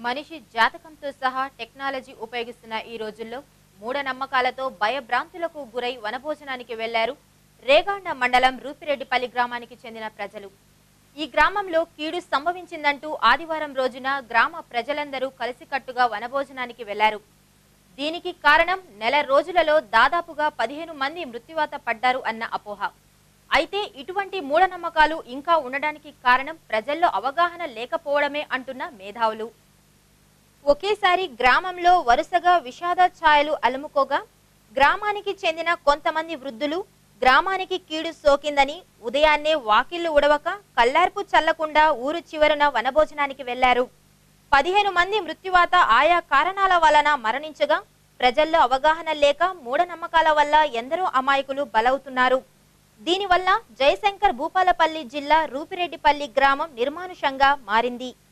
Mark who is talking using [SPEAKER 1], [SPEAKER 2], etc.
[SPEAKER 1] మనిషి జాతకంతో సహా టెక్నాలజీ ఉపయోగిస్తున్న ఈ రోజుల్లో మూఢనమ్మకాలతో భయభ్రాంతులకు గురై వనభోజనానికి వెళ్లారు రేగాండ మండలం రూపిరెడ్డిపల్లి గ్రామానికి చెందిన ప్రజలు. ఈ గ్రామంలో కీడు సంభవించిందంటూ ఆదివారం రోజున గ్రామ ప్రజలందరూ కలిసికట్టుగా వనభోజనానికి వెళ్లారు. దీనికి కారణం నెల రోజులలో దాదాపుగా 15 మంది మృత్యువాత పడ్డారు అన్న అపోహ. అయితే ఇటువంటి మూఢనమ్మకాలు ఇంకా ఉండడానికి కారణం ప్రజల్లో అవగాహన లేకపోవడమే అంటున్న మేధావులు. ఒకేసారి గ్రామంలో వరుసగా విషాద ఛాయలు అలుముకోగా గ్రామానికి చెందిన కొంతమంది వృద్ధులు గ్రామానికి కీడు సోకిందని ఉదయాన్నే వాకిళ్లు ఉడవక కల్లార్పు చల్లకుండా ఊరు చివరన వనభోజనానికి వెళ్లారు. 15 మంది మృత్యువాత ఆయా కారణాల వలన మరణించగా ప్రజల్లో అవగాహన లేక మూఢనమ్మకాల వల్ల ఎందరో అమాయకులు బలవుతున్నారు. దీనివల్ల జయశంకర్ భూపాలపల్లి జిల్లా రూపిరెడ్డిపల్లి గ్రామం నిర్మానుషంగా మారింది.